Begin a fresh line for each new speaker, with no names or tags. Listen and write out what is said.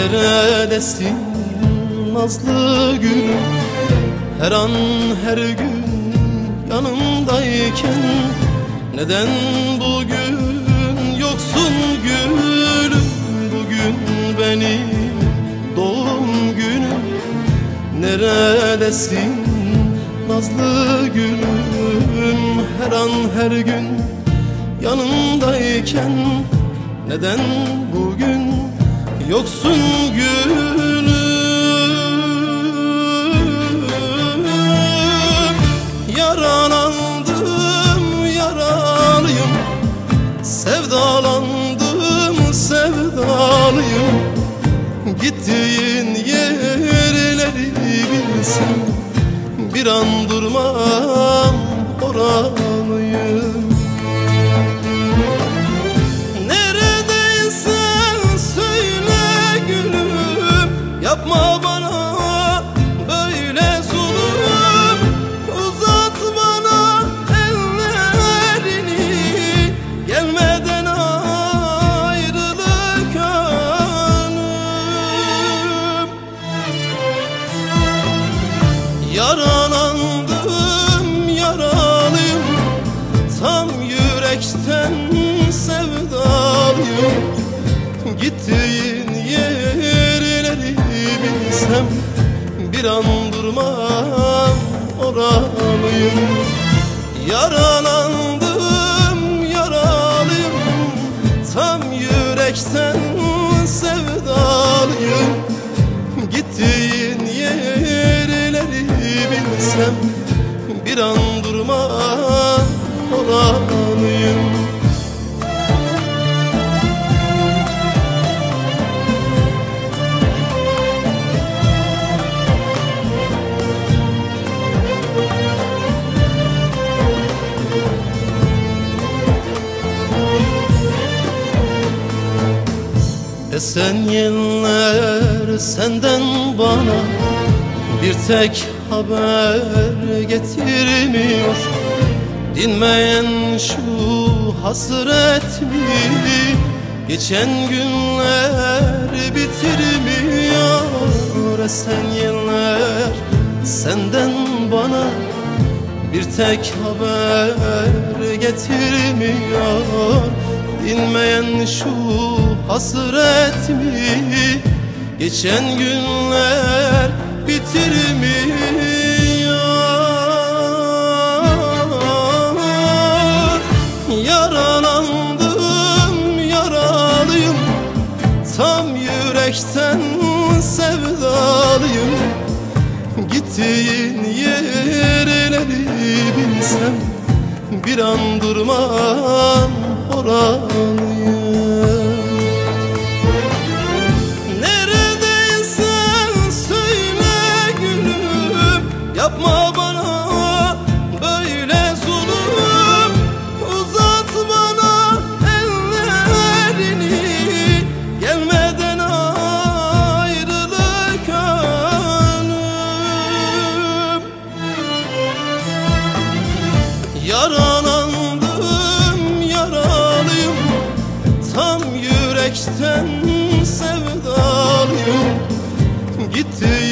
Neredesin nazlı gülüm? Her an her gün yanımdayken neden bugün yoksun gülüm? Bugün benim doğum günüm. Neredesin nazlı gülüm? Her an her gün yanımdayken neden bugün yoksun gülüm? Yaralandım, yaralıyım, sevdalandım, sevdalıyım. Gittiğin yerleri bilsem bir an durmam, oralıyım. Yapma bana böyle zulüm, uzat bana ellerini, gelmeden ayrılık önüm. Yaralandım, yaralıyım, tam yürekten sevdalıyım. Gittiğin yerleri bilsem bir an durmam, oralıyım. Yaralandım, yaralıyım, tam yürekten sevdalıyım. Gittiğin yerleri bilsem bir an durmam, oralıyım. Esen yeller senden bana bir tek haber getirmiyor. Dinmeyen şu hasret mi geçen günler bitirmiyor. Esen yeller senden bana bir tek haber getirmiyor. Dinmeyen şu hasret mi geçen günler bitirmiyor. Yaralandım, yaralıyım, tam yürekten sevdalıyım. Gittiğin yerleri bilsem bir an durmam, oralıyım. Neredeysen söyle gülüm, yapma bana böyle zulüm, uzat bana ellerini, gelmeden ayrılık önüm. Yaralandım, yaralıyım, tam yürekten sevdalıyım. Gitti